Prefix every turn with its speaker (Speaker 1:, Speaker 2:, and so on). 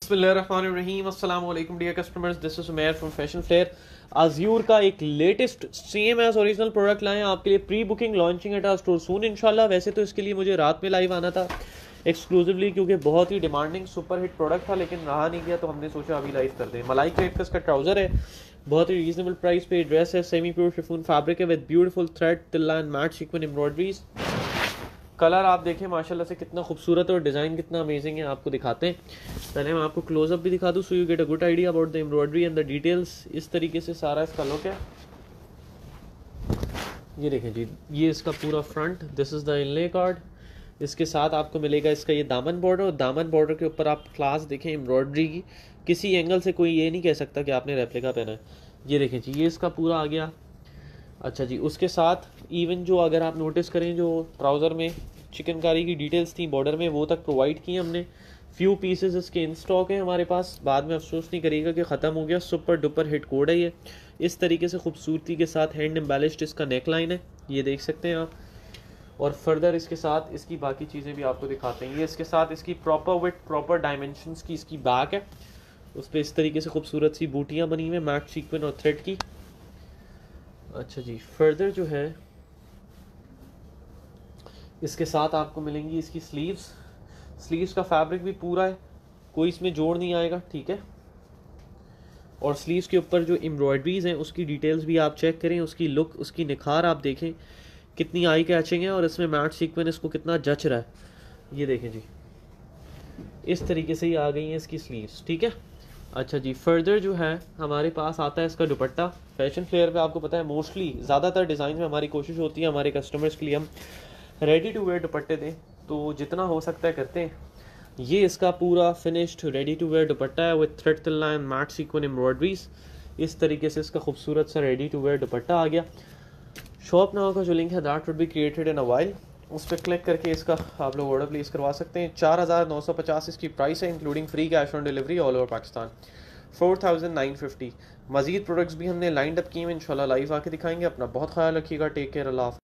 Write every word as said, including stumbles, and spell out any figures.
Speaker 1: बिस्मिल्लाहिर्रहमानिर्रहीम अस्सलाम वालेकुम dear customers, this is Umair from fashion flare. Azure का एक latest same as original product लाए हैं आपके लिए। Pre booking launching at our store soon इंशाल्लाह। वैसे तो इसके लिए मुझे रात में लाइव आना था एक्सक्लूसिवली, क्योंकि बहुत ही डिमांडिंग सुपर हिट प्रोडक्ट था, लेकिन रहा नहीं गया, तो हमने सोचा अभी लाइव कर दें। मलाई क्रेप का इसका ट्राउज़र है, बहुत ही रीजनेबल प्राइस पे ड्रेस है, सेमी प्योर शिफॉन फैब्रिक है विद ब्यूटीफुल थ्रेड तिल्ला and matte sequence embroideries. Colour आप देखें माशाल्लाह से कितना खूबसूरत है और डिज़ाइन कितना अमेजिंग है, आपको दिखाते हैं। पहले मैं आपको क्लोजअप भी दिखा दूँ so you get a good idea about the embroidery and the details. इस तरीके से सारा इसका लुक है। ये देखें जी, ये इसका पूरा front, this is the inlay card. इसके साथ आपको मिलेगा इसका ये दामन बॉर्डर, और दामन बॉर्डर के ऊपर आप क्लास देखें एम्ब्रॉयडरी की, किसी एंगल से कोई ये नहीं कह सकता कि आपने रेप्लिका पहना है। ये देखें जी, ये इसका पूरा आ गया। अच्छा जी, उसके साथ इवन जो अगर आप नोटिस करें, जो ट्राउज़र में चिकनकारी की डिटेल्स थी बॉर्डर में, वो तक प्रोवाइड की हमने। फ्यू पीसेस इसके इन स्टॉक हैं हमारे पास, बाद में अफसोस नहीं करिएगा कि ख़त्म हो गया। सुपर डुपर हिट कोड है ये। इस तरीके से खूबसूरती के साथ हैंड एम्बेलिश्ड इसका नेक लाइन है, ये देख सकते हैं आप। और फर्दर इसके साथ इसकी बाकी चीज़ें भी आपको दिखाते हैं। ये इसके साथ इसकी प्रॉपर विथ प्रॉपर डायमेंशंस की इसकी बैक है, उस पर इस तरीके से खूबसूरत सी बूटियाँ बनी हुई हैं मैट सीक्वेंस और थ्रेड की। अच्छा जी, फर्दर जो है इसके साथ आपको मिलेंगी इसकी स्लीव्स। स्लीव्स का फैब्रिक भी पूरा है, कोई इसमें जोड़ नहीं आएगा, ठीक है। और स्लीव्स के ऊपर जो एम्ब्रॉयडरीज हैं उसकी डिटेल्स भी आप चेक करें, उसकी लुक, उसकी निखार आप देखें कितनी आई कैचिंग है, और इसमें मैट सीक्वेंस इसको कितना जच रहा है। ये देखें जी, इस तरीके से ही आ गई हैं इसकी स्लीव्स, ठीक है। अच्छा जी, फर्दर जो है हमारे पास आता है इसका दुपट्टा। फैशन फ्लेयर पे आपको पता है मोस्टली ज़्यादातर डिज़ाइन में हमारी कोशिश होती है हमारे कस्टमर्स के लिए हम रेडी टू वेयर दुपट्टे दें, तो जितना हो सकता है करते हैं। ये इसका पूरा finished ready to wear dupatta है विद थ्रेड तिल्ला एंड मैट सीक्वेंस एम्ब्रॉयडरीज। इस तरीके से इसका खूबसूरत सा रेडी टू वेयर दुपट्टा आ गया। शॉप नाउ का जो लिंक है that would be created in a while, उस पर क्लिक करके इसका आप लोग ऑर्डर प्लेस करवा सकते हैं। चार हज़ार नौ सौ पचास इसकी प्राइस है, including free cash on delivery all over Pakistan. Four thousand nine fifty. मजीद प्रोडक्ट्स भी हमने लाइंड अप किए हैं, इंशाल्लाह लाइव आके दिखाएंगे। अपना बहुत ख्याल रखिएगा, टेक केयर, अल्लाह हाफ़िज़।